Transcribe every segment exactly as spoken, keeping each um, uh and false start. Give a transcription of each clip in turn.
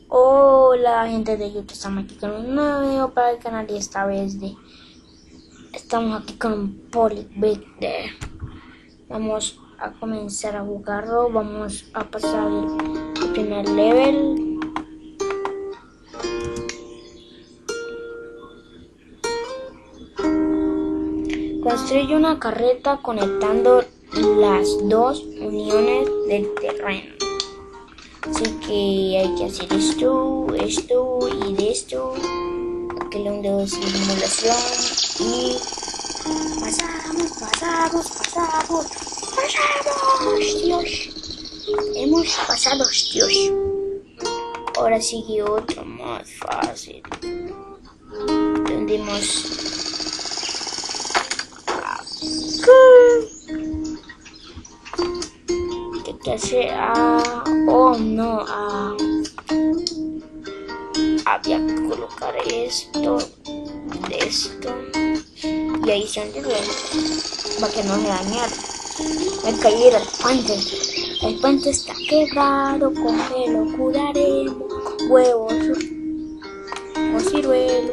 Hola gente de YouTube, estamos aquí con un nuevo video para el canal y esta vez de estamos aquí con un Polybuilder. Vamos a comenzar a jugarlo, vamos a pasar el, el primer level. Construye una carreta conectando las dos uniones del terreno. Así que hay que hacer esto, esto y de esto. Aquí le hunde de simulación y pasamos, pasamos, pasamos, pasamos, Dios. Hemos pasado, Dios. Ahora sigue otro más fácil. Tendemos que hacer a oh no a había que colocar esto de esto y ahí se hundió para que no se dañara. Me caí el puente, el puente está quebrado, con que lo curaremos, huevos o ciruelo.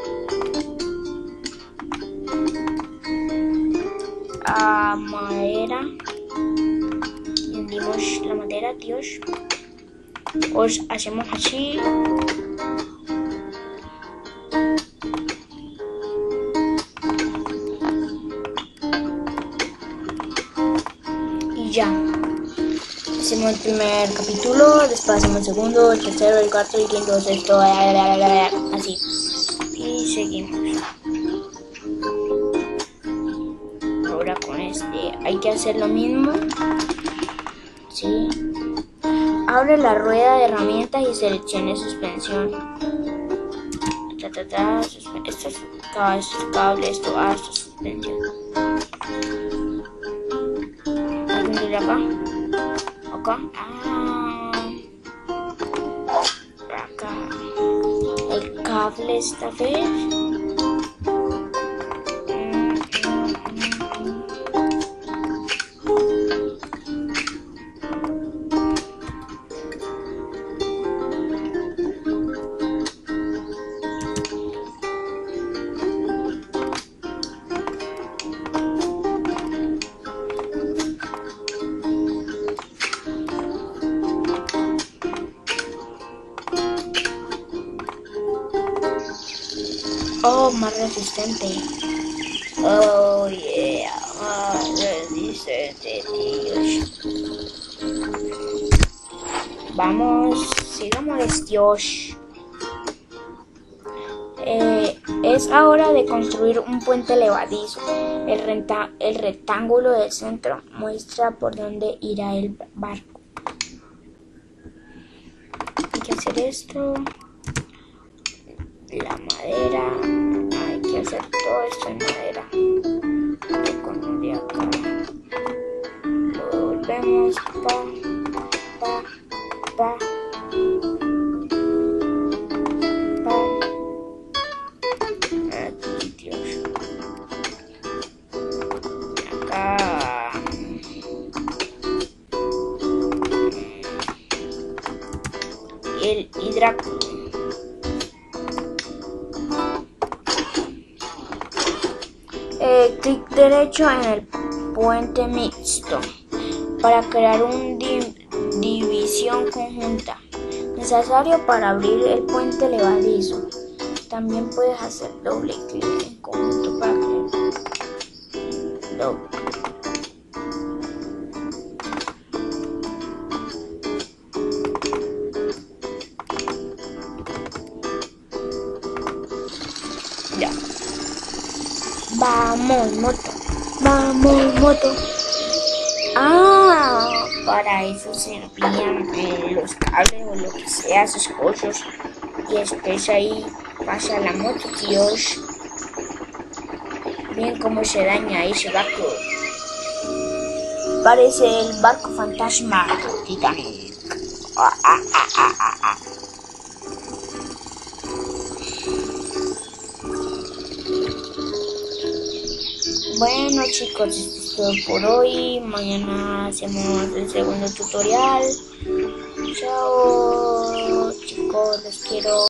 A madera, hundimos la madera, Dios. Os hacemos así. Y ya. Hacemos el primer capítulo, después hacemos el segundo, el tercero, el cuarto y el quinto, sexto, así. Y seguimos. Ahora con este hay que hacer lo mismo. Sí. Abre la rueda de herramientas y seleccione suspensión. Ta, ta, ta, suspen esto es cable, esto, ah, esto es suspensión. ¿Dónde de acá? Acá. Ah. Acá. El cable esta vez. Oh, más resistente. Oh, yeah. Más resistente, Dios. Vamos, sigamos, Dios. Eh, es hora de construir un puente levadizo. El, renta, el rectángulo del centro muestra por dónde irá el barco. Hay que hacer esto. La madera, hay que hacer todo esto en madera. Y con de acá lo volvemos pa, pa, pa, pa. Aquí, Dios. Acá. Y el hidráulico. Eh, clic derecho en el puente mixto para crear una di división conjunta necesario para abrir el puente levadizo. También puedes hacer doble clic en conjunto para crear doble. Ya. Vamos, moto. Vamos, moto. Ah, para eso servían eh, los cables o lo que sea, esos cosas. Y después ahí pasa la moto, Dios. Miren cómo se daña ese barco. Parece el barco fantasma Titanic. Ah, ah, ah, ah, ah, ah. Bueno chicos, esto es todo por hoy. Mañana hacemos el segundo tutorial. Chao chicos. los quiero.